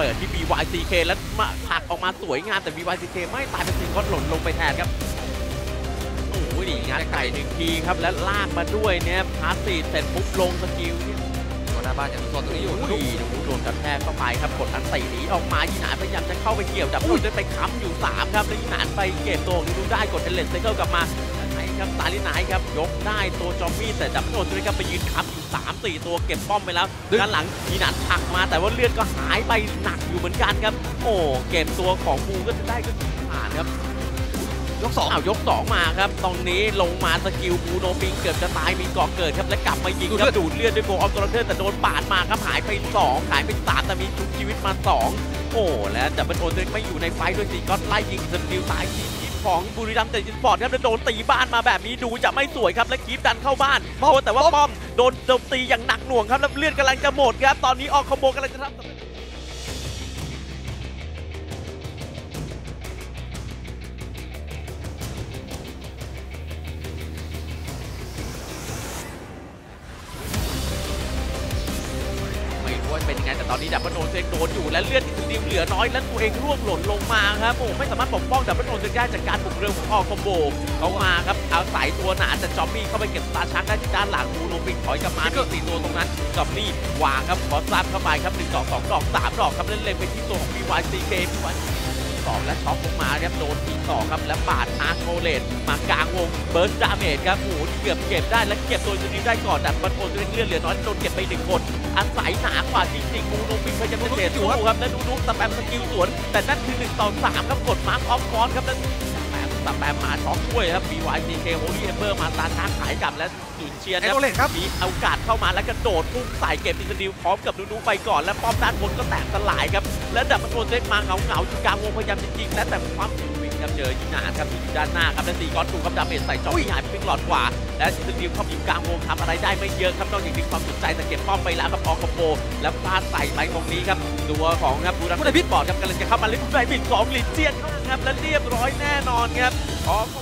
ปิดที่ BYCK แล้วผลักออกมาสวยงามแต่ BYCK ไม่ตายเป็นซิงก็หล่นลงไปแทนครับโอ้ยดีงัดไก่1ทีครับและลากมาด้วยเนี่ยพาสซีเสร็จปุ๊บลงสกิลเนี่ยหน้าบ้านอย่างโซนตรงนี้อยู่โดนกระแทกเข้าไปครับกดอันตีหนีออกมายีหนานพยายามจะเข้าไปเกี่ยวดับได้ไปค้ำอยู่3ครับแล้วยีหนานไปเก็บตัวดูได้กดเอเลนไซเคิลกลับมาครับตาลินายครับยกได้ตัวจอมมี่แต่ดับโดนตัวนี้ครับไปยืนค้ำอยู่3-4ตัวเก็บป้อมไปแล้วด้านหลังยีหนานผลักมาแต่ว่าเลือดก็หายไปหนักอยู่เหมือนกันครับโอ้เก็บตัวของบูก็จะได้ก็ผ่านครับยก2ยก2มาครับตรงนี้ลงมาสกิลบูโนปิงเกือบจะตายมีก่อเกิดครับและกลับมายิงครับดูดเลือดด้วยโบออฟตอร์เทอร์แต่โดนปาดมาครับหายไป2หายไป3แต่มีชุบชีวิตมา2โอ้และดับเบิลโอนไม่อยู่ในไฟด้วยซีก็ไล่ยิงสกิลตายทีของบุรีรัมย์แต่จินฟอร์ดครับโดนตีบ้านมาแบบนี้ดูจะไม่สวยครับและกีฟดันเข้าบ้านแต่ว่าป้อมโดนโจมตีอย่างหนักหน่วงครับแล้วเลือดกำลังจะหมดครับตอนนี้ออกคอมโบกำลังจะทำเป็นยังไงแต่ตอนนี้ดับเบิลโอนเซนโดนอยู่และเลือดดิวเหลือน้อยและตัวเองร่วงหล่นลงมาครับโอ้ไม่สามารถปกป้องดับเบิลโอนเซนได้จากการบุกเร็วของออกคอมโบเขามาครับเอาสายตัวหนาแต่จอมมี่เข้าไปเก็บตาช้างได้ที่ด้านหลังบูโนปิงถอยกลับมามี4ตัวตรงนั้นจอมมี่วางครับขอซัดเข้าไปครับ1 ดอก2 ดอก3 ดอกครับเล่นไปที่ตัวของ BYCK 2และช็อปลงมาครับโดนทีต่อครับและปาดอาร์โคเลตมากลางวงเบิร์สดาเมจครับโอ้เกือบเก็บได้และเก็บตัวนี้ได้ก่อนแต่บันโอนตัวเลือดเหลือน้อยโดนเก็บไป1 คนอาศัยหนากว่าจริงๆบูโนปิงพยายามจะเสียสู้ครับและดูสแปมสกิลสวนแต่นั่นคือ1-3ครับกดมาร์คออฟคอนครับแล้วสแปมมาช็อปช่วยครับ BYCK Holy Ember มาตาช้างขายกลับและจุนเชียนครับมีโอกาสเข้ามาแล้วกระโดดพุ่งใส่เก็บอินสติลพร้อมกับดูไปก่อนและป้อมด้านบนก็แตกสลายครับและดับมันโดนเซตมาเหงาๆอยู่กลางวงพยายามจะยิงและแต่ความวิ่งครับเจอยีหนานครับที่อยู่ด้านหน้าครับและ4 ก้อนถูกครับดาเมจใส่จอมหายไปเป็นหลอดกว่าและอินสติลเข้าอยู่กลางวงทำอะไรได้ไม่เยอะครับนอกจากดึงความสนใจแต่เก็บป้อมไปแล้วครับออกคอมโบและพลาดใส่ไปตรงนี้ครับตัวของครับบูรัมย์พิษบอร์ดครับกำลังจะเข้ามาเล่นไฟบิด2ลินเจียนครับและเรียบร้อยแน่นอนครับออก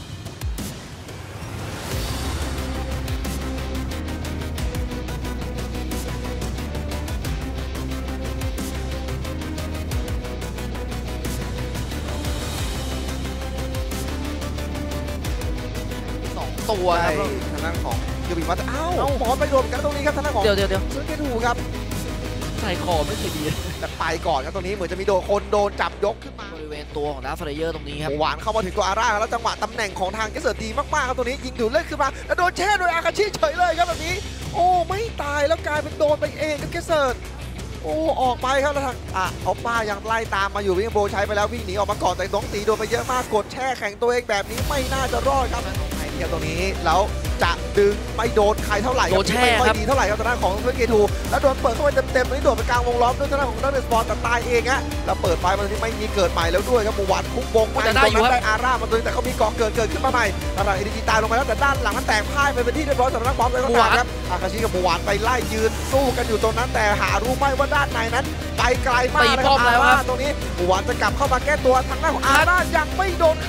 ตัวครับทางด้านของยูบิวัตอ้าวหมอไปโดนกันตรงนี้ครับทางด้านของเดี๋ยวซึ่งเกทูครับใส่คอไม่เคยดีแต่ไปก่อนครับตรงนี้เหมือนจะมีคนโดนจับยกขึ้นมาบริเวณตัวของดาร์ฟเรเยอร์ตรงนี้ครับหวานเข้ามาถึงตัวอาร่าแล้วจังหวะตำแหน่งของทางเกสเซอร์ดีมากๆครับตรงนี้ยิงดูดเลือดขึ้นมาแล้วโดนแช่โดยอาคาชิเฉยเลยครับแบบนี้โอ้ไม่ตายแล้วกลายเป็นโดนไปเองครับเกสเซอร์โอ้ออกไปครับแล้วทางเอาป้ายังไล่ตามมาอยู่วิ่งโบใช้ไปแล้ววิ่งหนีออกมาก่อนแต่ต้องตีโดนไปเยอะมากกดแช่แข่งตัวเองแบบนี้ไม่น่าจะรอดครับไอเดียตรงนี้แล้วจะดึงไม่โดนใครเท่าไหร่โดนแช่ครับไม่ดีเท่าไหร่ครับทางด้านของเวเกทูแล้วโดนเปิดเข้าไปเต็มๆตรงนี้โดดไปกลางวงล้อมด้วยทางด้านของดันเดสปอร์แต่ตายเองฮะแล้วเปิดไฟมาที่ไม่มีเกิดใหม่แล้วด้วยครับหวานคุกวงไปตรงนั้นได้อาร่ามาตัวแต่เขามีกองเกิดขึ้นมาใหม่ทางด้านเอเดจีตายลงมาแล้วแต่ด้านหลังมันแตกพ่ายไปเป็นที่เรียบร้อยสำหรับนักบอลเลยก็ตามครับอาคาชิกับหวานไปไล่ยืนสู้กันอยู่ตรงนั้นแต่หารู้ไหมว่าด้านในนั้นไปไกลมากนะครับอาร่าตรงนี้หวานจะกลับเข้ามาแก้ตัวทางด้านของอาร่ายังไม่โดน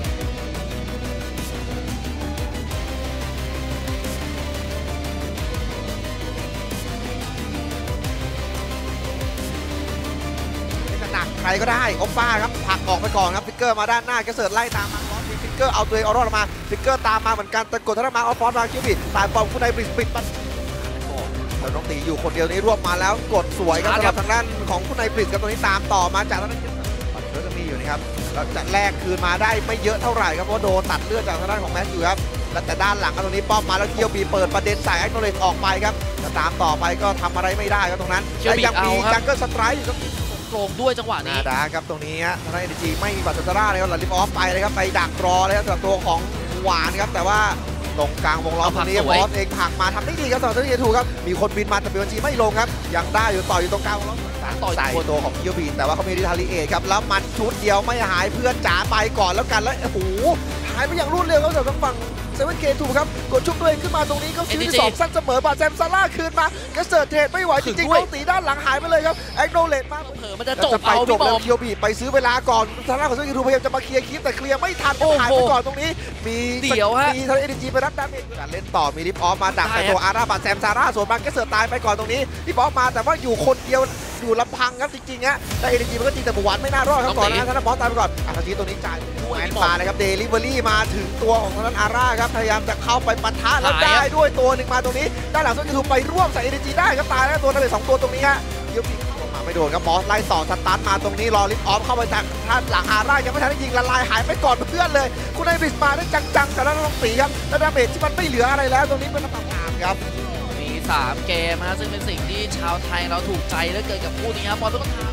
ใครก็ได้โอป้าครับผลักออกไปก่อนครับฟิกเกอร์มาด้านหน้าเกสเซิร์ตไล่ตามมาฟิกเกอร์เอาตัวเองเอารอดมาฟิกเกอร์ตามมาเหมือนกันตะกดทางมาเอาฟอนมาคิวบิดตายฟอมคุณนายปิดปัดแล้วน้องตีอยู่คนเดียวนี้รวบมาแล้วกดสวยครับสำหรับทางด้านของคุณนายปิดกับตัวนี้ตามต่อมาจากนั้นปัดเชื้อจะมีอยู่นะครับแล้วจะแลกคืนมาได้ไม่เยอะเท่าไหร่ครับเพราะโดนตัดเลือดจากทางด้านของแมทอยู่ครับแล้วแต่ด้านหลังตรงนี้ป้อมมาแล้วเคียวบีเปิดประเด็นใส่แอคโนเลตออกไปครับจะตามต่อไปก็ทำอะไรไม่ได้ครับตรงนั้นและยังมีจังเกิลสไตร์อยู่โกงด้วยจังหวะนี้ครับตรงนี้ฮะทางด้านเอเนจีไม่มีบัตรซาร่าเลยครับหลังลิฟออฟไปเลยครับไปดักรอเลยครับสำหรับตัวของหวานครับแต่ว่าตรงกลางวงล้อมตรงนี้บอสเองผักมาทำได้ดีครับสำหรับตัวเอทูครับมีคนบินมาแต่บัญชีไม่ลงครับยังได้อยู่ต่ออยู่ตรงกลางวงล้อมต่อยใส่ตัวของคิวบีแต่ว่าเขามีดิทาริเอทครับแล้วมันชุดเดียวไม่หายเพื่อนจ๋าไปก่อนแล้วกันแล้วโอ้โหหายไปอย่างรวดเร็วครับสำหรับฝั่ง7K2 ครับกดชุบตัวเองขึ้นมาตรงนี้ก็ชีวิตที่2สั้นเสมอบาแซมซาร่าคืนมาเกสเซิร์ตเทรดไม่ไหวจริงๆเขาตีด้านหลังหายไปเลยครับแอคโนเลตมามันจะจบเอาจบแล้วคิวบีไปซื้อเวลาก่อนทางด้านของ 7K2 พยายามจะมาเคลียร์คลิปแต่เคลียร์ไม่ทันหายไปก่อนตรงนี้มีทางเอเนจีไปรับดาเมจการเล่นต่อมีลิฟออฟมาดักแต่ตัวอาร่าบาแซมซาร่าส่วนบางเกสเซิร์ตตายไปก่อนตรงนี้ลิฟออฟมาแต่ว่าอยู่คนเดียวอยู่ลำพังครับจริงๆฮะได้ NG มันก็จริงแต่หวานไม่น่ารอดครับก่อนนะท่านบอสตายไปก่อนอาคาชิตัวนี้จ่ายแอนมาเลยครับเดลิเวอรี่มาถึงตัวของทางด้านอาร่าครับพยายามจะเข้าไปปะทะแล้วได้ด้วยตัวหนึ่งมาตรงนี้ด้านหลังโซนยูทูไปร่วมใส่ NG ได้ครับตายแล้วตัวนั้นเลย2ตัวตรงนี้ฮะเดี๋ยวปีเข้ามาไม่โดนครับมอสไล่ต่อสตาร์ทมาตรงนี้รอลิฟต์ออฟเข้าไปจากท่านหลังอาร่ายังไม่ทันได้ยิงละลายหายไปก่อนเพื่อนเลยคุณไอริสมาได้จังๆแต่แล้วน้องตีครับแล้วดาเมจที่มันไม่เหลืออะไรแล้วตรงนี้เป็นน้ำตาลครับมี3 เกมฮะซึ่งเป็นสิ่งที่ชาวไทยเราถูกใจเหลือเกินกับคู่นี้ครับบอลทุกทาง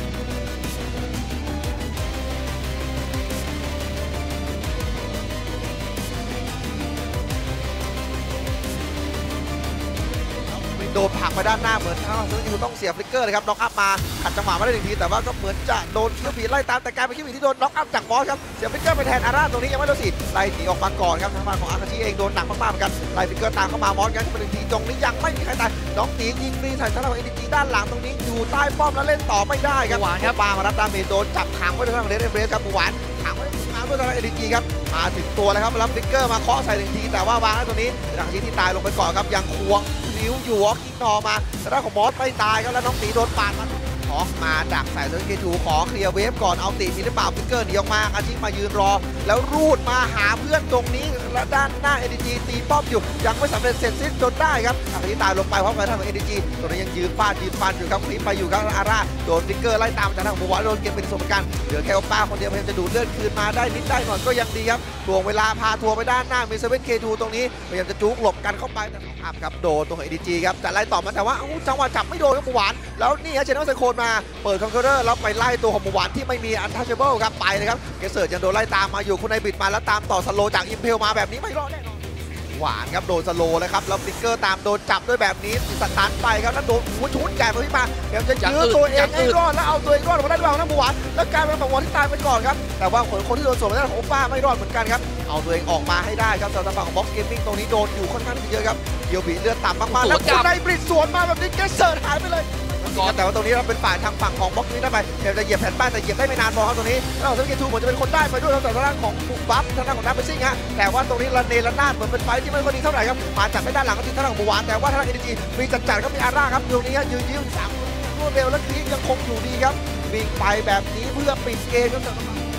โดนผลักไปด้านหน้าเหมือนทางซูยูต้องเสียฟลิกเกอร์เลยครับน็อกอัพมาขัดจังหวะมาได้1 ทีแต่ว่าก็เหมือนจะโดนคิวบีไล่ตามแต่กลายเป็นคิวบีที่โดนน็อกอัพจากบอสครับเสียฟลิกเกอร์ไปแทนอาร่าตรงนี้ยังไม่โดนสิไล่หนีออกมาก่อนครับทางฝั่งของอาคาชิเองโดนหนักมากๆเหมือนกันไล่ฟลิกเกอร์ตามเข้ามามอสกันขึ้นมา1 ทีตรงนี้ยังไม่มีใครตายน้องตียิงฟรีใส่ทางฝั่ง NG ด้านหลังตรงนี้อยู่ใต้ป้อมแล้วเล่นต่อไม่ได้ครับปามารับดาเมจโดนจับขังไว้ทางฝั่งเรดเบรสครับหวานขังไว้มาด้วยทาง NG ครับมาถึงตัวแล้วครับรับฟลิกเกอร์มาเคาะใส่1 ทีแต่ว่าวางแล้วตรงนี้อาคาชิที่ตายลงไปก่อนครับยังควงอยู่วอล์กอินทอมาแต่ด้านของมอสไม่ตายครับแล้วน้องตีโดนปาดมาออกมาดักใส่โซนเกทูขอเคลียร์เวฟก่อนเอาตีมีหรือเปล่าฟิกเกอร์หนีออกมาอาชิมายืนรอแล้วรูดมาหาเพื่อนตรงนี้และด้านหน้า NG ตีป้อมอยู่ยังไม่สำเร็จเสร็จสิ้นจนได้ครับอาชิตายลงไปพร้อมกับทางของ NG ตัวนี้ยังยืนฟาดอยู่ครับคลิปไปอยู่ครับอาร่าโดนฟิกเกอร์ไล่ตามจากทางหัวโดนเก็บเป็นส่วนประกันเหลือแค่ป้าคนเดียวพยายามจะดูดเลือดคืนมาได้นิดได้หน่อยก็ยังดีครับถ่วงเวลาพาทัวร์ไปด้านหน้ามี7K2 ตรงนี้พยายามจะจุกหลบกันเข้าไปแต่อัพครับโดนตัวของ NG ครับจะไล่ต่อมาแต่ว่าจังหวะจับไม่โดนครับหวานแล้วนี่ฮะเชนอลไซโคนมาเปิดคอนโทรลเลอร์แล้วไปไล่ตัวของหวานที่ไม่มีอันทัชเชเบิลครับไปเลยครับเกสเซิร์ตยังโดนไล่ตามมาอยู่คุณไอบิดมาแล้วตามต่อสโลจากอิมเพลมาแบบนี้ไม่รอดแน่นอนหวานครับโดนสโลเลยครับแล้วฟิกเกอร์ตามโดนจับด้วยแบบนี้สตันไปครับแล้วโดนชุดใหญ่มาพี่มาเดี๋ยวจะยื้อตัวเองให้รอดแล้วเอาตัวเองรอดออกมาได้ด้วยนะหวานแล้วกลายเป็นฝั่งหวานที่ตายไปก่อนครับแต่ว่าคนที่โดนสวนมาได้ของโอป้าไม่รอดเหมือนกันครับเอาตัวเองออกมาให้ได้ครับสำหรับฝั่งของบ็อกซ์เกมมิ่งตรงนี้โดนอยู่ค่อนข้างเยอะครับเดียวบีเลือดต่ำมากๆแล้วคุณไอบิดสวนมาแบบนี้เกสเซิร์ตหายไปเลยแต่ว่าตรงนี้เราเป็นฝ่ายทางฝั่งของบ็อกซ์นี้ได้ไปเดี๋ยวจะเหยียบแผ่นป้ายแต่เหยียบได้ไม่นานพอครับตรงนี้แล้วเรา7K2เหมือนจะเป็นคนได้ไปด้วยทางด้านของบุกบัฟทางด้านของนักเบสซิ่งฮะแต่ว่าตรงนี้ระเนระนาดเหมือนเป็นไฟที่ไม่ค่อยดีเท่าไหร่ครับมาจับไม่ด้านหลังก็ทีทางด้านของบัวานแต่ว่าทางด้าน NG มีจัดก็มีอาร่าครับตรงนี้ยืน3 รวดเร็วและคลิกยังคงอยู่ดีครับวิ่งไปแบบนี้เพื่อปิดเกมครับ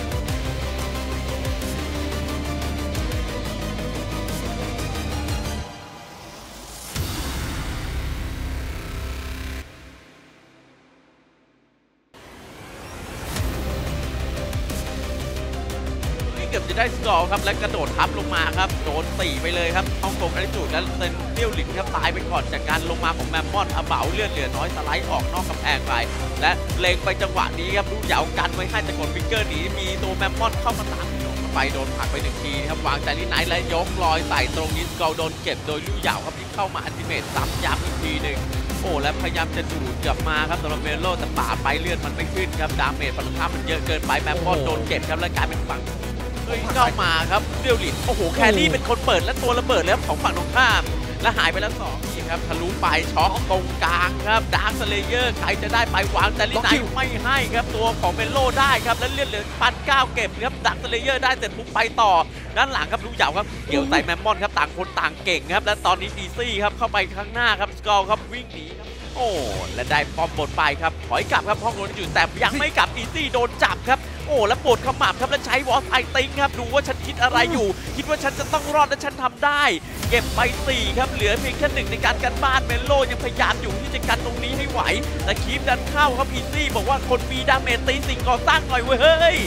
เกือบจะได้สกอร์ครับและกระโดดทับลงมาครับโดนตีไปเลยครับฮ่องกงอริจูดและเซนเตี้ยวหลินครับตายไปก่อนจากการลงมาของแมมมอนอาเบาเลือดเหลือน้อยสไลด์ออกนอกกำแพงไปและเล็งไปจังหวะนี้ครับลูกเหยากันไว้ให้แต่กดฟิกเกอร์หนีมีตัวแมมมอนเข้ามาตามไปโดนผลักไป1 ทีครับวางใจลิไนท์และยกลอยใส่ตรงนี้สกอร์โดนเก็บโดยลูกเหยาครับที่เข้ามาอัลติเมทซ้ำย้ำอีกทีหนึ่งโอ้และพยายามจะดูดกลับมาครับสำหรับเมโลแต่ป่าไปเลือดมันไม่ขึ้นครับดาเมจฝั่งตรงข้ามมันเยอะเกินไปแมมมอนโดนเก็บครับและกลายเป็นฝั่งเข้ามาครับเดียวหลินโอ้โหแครี่เป็นคนเปิดและตัวระเบิดแล้วของฝั่งตรงข้ามและหายไปแล้ว2 ทีครับทะลุไปช็อกตรงกลางครับดาร์คสเลเยอร์ใครจะได้ไปวางแต่ลิไนท์ไม่ให้ครับตัวของเมโลได้ครับแล้วเลือดเหลือ1,900เก็บครับดาร์คสเลเยอร์ได้เสร็จปุ๊บไปต่อด้านหลังครับลูกเหยาครับเกี่ยวใส่แมมมอนครับต่างคนต่างเก่งครับและตอนนี้ดีซี่ครับเข้าไปข้างหน้าครับสกอร์ครับวิ่งหนีครับโอ้และได้ปอมบทไปครับถอยกลับครับห้องโดนอยู่แต่ยังไม่กลับดีซี่โดนจับครับโอ้แล้วปวดขมับครับแล้วใช้วอสไอติงครับดูว่าฉันคิดอะไรอยู่คิดว่าฉันจะต้องรอดและฉันทำได้เก็บไป4ครับเหลือเพียงแค่1ในการกันบ้านเมโลยังพยายามอยู่ที่จะกันตรงนี้ให้ไหวแต่คีฟดันเข้าครับอีซี่บอกว่าคนมีดาเมจตีสิ่งก่อสร้างหน่อยเว้ยเฮ้ย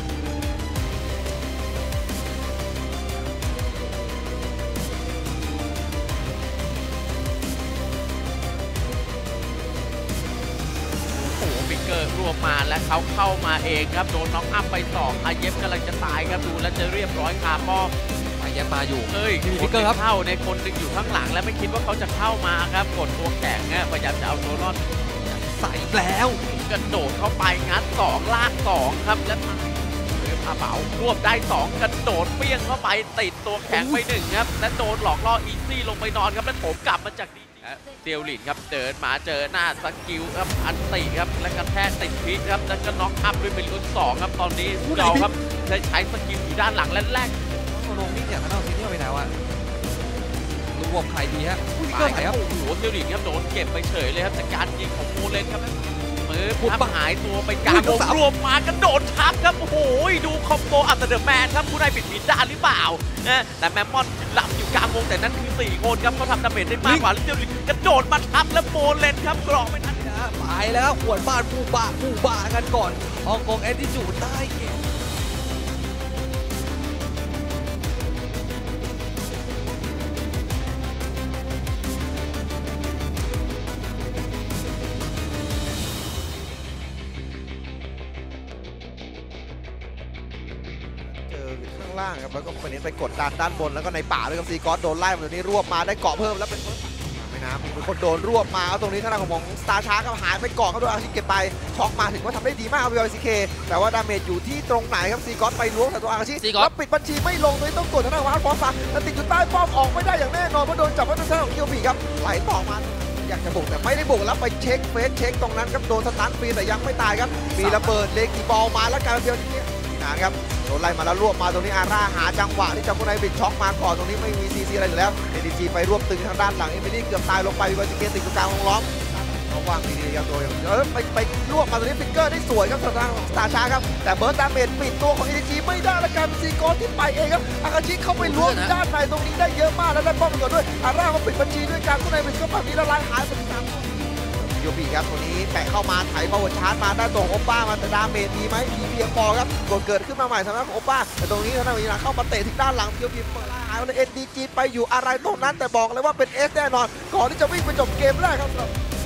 รวมมาและเขาเข้ามาเองครับโดนน็อกอัพไป2อาเย็บกำลังจะตายครับดูแล้วจะเรียบร้อยคาป้อมอาเย็บมาอยู่มีฟิกเกอร์ครับเข้าในคนหนึ่งอยู่ข้างหลังและไม่คิดว่าเขาจะเข้ามาครับกดตัวแข็งพยายามจะเอาตัวรอดใส่แล้วกระโดดเข้าไปงัด2ลาก2ครับและอาเบารวบได้2กระโดดเปี้ยงเข้าไปติดตัวแข็งไป1ครับและโดนหลอกล่ออีซี่ลงไปนอนครับและโถมกลับมาจากเตียวหลินครับเดินมาเจอหน้าสกิลครับอันติครับและกระแทกติดพิษครับแล้วก็น็อกอัพด้วยเป็นรุ่น2ครับตอนนี้เราครับใช้สกิลอยู่ด้านหลังและแรกลงนี่เนี่ยมันเอาซีนี่ไปแล้วอะรวมใครดีฮะตายครับโอ้โหเตียวหลินครับโดนเก็บไปเฉยเลยครับจากการยิงของโมเลนครับปึ๊บครับหายตัวไปกลางวงรวมมากระโดดทับครับโอ้โหดูคอมโบอัตเดอร์แมนครับผู้ใดปิดด้านหรือเปล่านะแต่แมมมอนล้ำอยู่กลางวงแต่นั้นคือ4คนครับเขาทำดาเมจได้มากกว่าลิเจอร์กระโดดมาทับแล้วโบเลนครับกรอกไม่ทันไปแล้วขวดบ้านผู้บากันก่อนฮ่องกงแอนติจูดได้เกมเจอข้างล่างครับแล้วก็ไปกดดันด้านบนแล้วก็ในป่าด้วยครับซีกอสโดนไล่มาตรงนี้รวบมาได้เกาะเพิ่มแล้วเป็นไม่นะมีคนโดนรวบมาตรงนี้ทางด้านของสตาร์ชาร์ก็หายไปเกาะเขาโดนอาชิเก็บไปช็อกมาถึงว่าทำได้ดีมากครับVOCKแต่ว่าดาเมจอยู่ที่ตรงไหนครับซีกอสไปล้วงแต่ตัวอาชิแล้วปิดบัญชีไม่ลงเลยต้องกดทางด้านของอาร์ฟอสแล้วติดอยู่ใต้ป้อมออกไม่ได้อย่างแน่นอนเพราะโดนจับว่าทางด้านของคิวบีครับไหลต่อมาอยากจะบุกแต่ไม่ได้บุกแล้วไปเช็คเฟสเช็คตรงนั้นครับโดนสตันฟรีแต่ยังไม่ตายครับมีระเบิดเลกิบอลมาแล้วการเดียวนี้นะครับโดนไล่มาแล้วรวบมาตรงนี้อาร่าหาจังหวะที่จะคนในบิดช็อกมาก่อนตรงนี้ไม่มีซีอะไรอยู่แล้วADGไปรวบตึงทางด้านหลังเอมิลี่เกือบตายลงไปVOCKติดอยู่กลางวงล้อมระวังดีๆครับตัวไปรวบมาตรงนี้ฟิกเกอร์ได้สวยครับทางสตาร์ชาร์ครับแต่เบิร์ดดาเมจปิดตัวของADGไม่ได้แล้วกันซีโกที่ไปเองครับอากาชิเข้าไปล้วงด้านในตรงนี้ได้เยอะมากแล้วได้ป้อมก่อนด้วยอาร่าก็ปิดบัญชีด้วยการคนในบิดก็แบบนี้ละลายหายไปตามโยบีครับตัวนี้แปะเข้ามาไถพาวเวอร์ชาร์จมาได้ตัวของโอป้ามาแต่ดาเมจดีไหมดีเพียงพอครับเกิดขึ้นมาใหม่สำหรับของโอป้าแต่ตรงนี้ทางด้านของเข้ามาเตะที่ด้านหลังโยบีเปิดหายแล้วNDGไปอยู่อะไรตรงนั้นแต่บอกเลยว่าเป็นเอสแน่นอนก่อนที่จะวิ่งไปจบเกมแรกครับ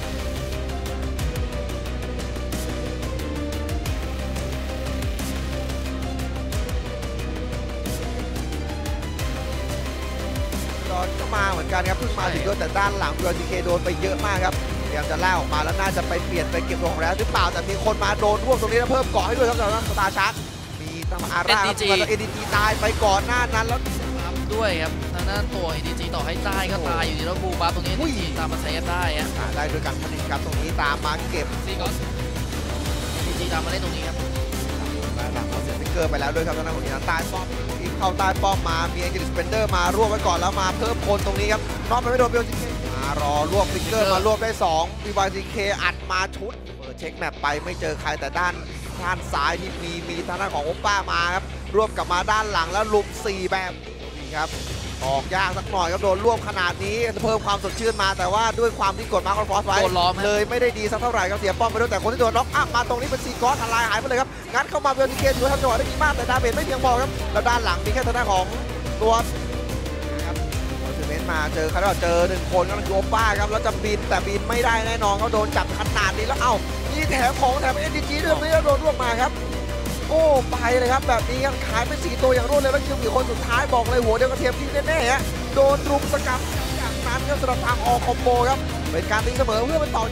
ก็มาเหมือนกันครับเพิ่งมาถึงด้วยแต่ด้านหลังVOCKโดนไปเยอะมากครับพยายามจะล่าออกมาแล้วน่าจะไปเปลี่ยนไปเก็บของแล้วหรือเปล่าแต่มีคนมาโดนร่วงตรงนี้แล้วเพิ่มเกาะให้ด้วยครับจากนั้นสตาร์ชาร์จมีตั้งอาร่าแล้วADGตายไปก่อนหน้านั้นแล้วด้วยครับทางด้านตัว ADG ต่อให้ตายก็ตายอยู่ดีแล้วบูบาตรงนี้ ADG ตามมาเซฟได้อะได้ด้วยกันผลิตครับตรงนี้ตามมาเก็บซีก็ADG ตามมาเล่นตรงนี้ครับหลังเขาเสียฟิกเกอร์ไปแล้วด้วยครับทางด้านของนี้ใต้ป้อมเข้าใต้ป้อมมามีAngelis Spenderมารวบไว้ก่อนแล้วมาเพิ่มคนตรงนี้ครับน็อตไปไม่โดนVOCKมารอรวบฟิกเกอร์มารวบได้2VOCKอัดมาชุดเปิดเช็คแมปไปไม่เจอใครแต่ด้านซ้ายที่มีทางด้านของโอป้ามาครับรวบกลับมาด้านหลังแล้วลุม4แบบนี้ครับออกยากสักหน่อยครับโดนรวบขนาดนี้เพิ่มความสดชื่นมาแต่ว่าด้วยความที่กดมาร์คออนฟอสไว้เลยไม่ได้ดีสักเท่าไหร่ครับเสียป้อมไปด้วยแต่คนที่โดนน็อกอัพมาตรงนี้เป็นซีกอสทลายหายไปเลยครับงั้นเข้ามาVOCKถือว่าทำจังหวะได้ดีมากแต่ดาเมจไม่เพียงพอครับแล้วด้านหลังมีแค่ทางด้านของตัวนะครับเซเมนต์มาเจอเขาเจอ1คนก็คือโอป้าครับแล้วจะบินแต่บินไม่ได้แน่นอนเขาโดนจับขนาดนี้แล้วมีแถมของแถมNDGด้วยไม่ได้โดนรวบมาครับโอ้ไปเลยครับแบบนี้ขายไป4ตัวอย่างรวดเร็วแล้วคิวบีคนสุดท้ายบอกเลยหัวเดียวกระเทียมที่แน่ๆฮะโดนรุมสกัดอย่างนั้นครับสำหรับทางออกคอมโบครับเป็นการตีเสมอเพื่อเป็นต่อ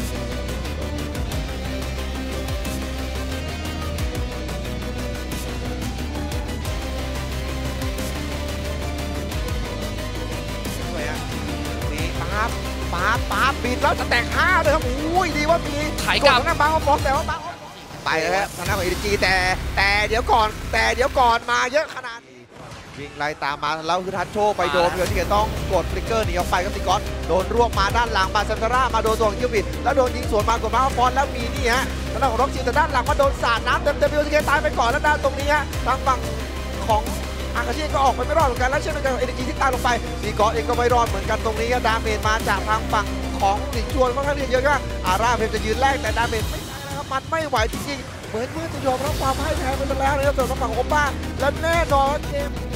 ป๊าบบินแล้วจะแตก5เลยครับอุ้ยดีว่ามีถ่ายกลับนะบางฟอสแต่ว่าบางไปแล้วครับทางด้านของADGแต่เดี๋ยวก่อนมาเยอะขนาดนี้วิ่งไล่ตามมาแล้วคือทัชโชไปโดนที่ต้องกดฟลิกเกอร์หนีออกไปครับซิกอสโดนรวบมาด้านหลังบาซันตาร่ามาโดนตัวของคิวบิดแล้วโดนยิงสวนมากดมาฟอนแล้วมีนี่ฮะทางด้านของร็อกซี่แต่ด้านหลังมาโดนสาดน้ำเต็มVOCKตายไปก่อนแล้วด้านตรงนี้ฮะทางฝั่งของอากาชิก็ออกไปไม่รอดเหมือนกันแล้วเช่นเดียวกันกับADGที่ตายลงไปซีกอสเองก็ไม่รอดเหมือนกันตรงนี้ดาเมจมาจากทางฝั่งของสิงห์ชวนค่อนข้างเยอะครับอาร่าเพมจะยืนแรกแต่ดาเมจไม่ได้นะครับมันไม่ไหวจริงๆเหมือนจะยอมรับความพ่ายแพ้ไปแล้วนะครับสำหรับฝั่งโอป้าและแน่นอนเกม